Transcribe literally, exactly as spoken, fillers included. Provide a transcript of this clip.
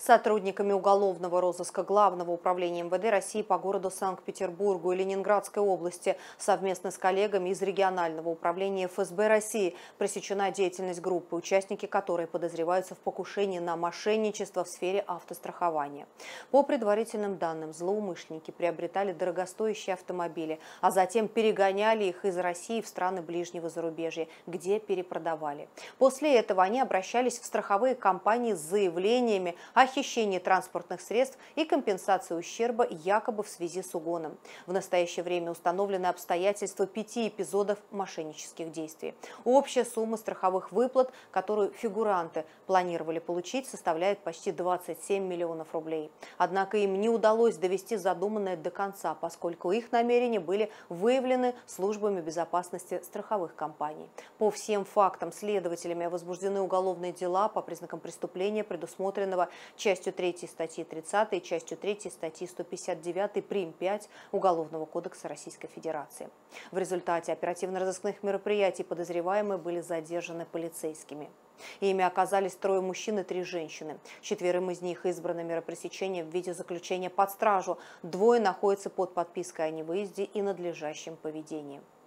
Сотрудниками уголовного розыска Главного управления эм вэ дэ России по городу Санкт-Петербургу и Ленинградской области совместно с коллегами из регионального управления эф эс бэ России пресечена деятельность группы, участники которой подозреваются в покушении на мошенничество в сфере автострахования. По предварительным данным, злоумышленники приобретали дорогостоящие автомобили, а затем перегоняли их из России в страны ближнего зарубежья, где перепродавали. После этого они обращались в страховые компании с заявлениями о хищении транспортных средств и компенсации ущерба якобы в связи с угоном. В настоящее время установлены обстоятельства пяти эпизодов мошеннических действий. Общая сумма страховых выплат, которую фигуранты планировали получить, составляет почти двадцать семь миллионов рублей. Однако им не удалось довести задуманное до конца, поскольку их намерения были выявлены службами безопасности страховых компаний. По всем фактам следователями возбуждены уголовные дела по признакам преступления, предусмотренного частью третьей статьи тридцатой и частью третьей статьи сто пятьдесят девятой прим. пять Уголовного кодекса Российской Федерации. В результате оперативно-розыскных мероприятий подозреваемые были задержаны полицейскими. Ими оказались трое мужчин и три женщины. Четверым из них избрано мера пресечения в виде заключения под стражу. Двое находятся под подпиской о невыезде и надлежащем поведении.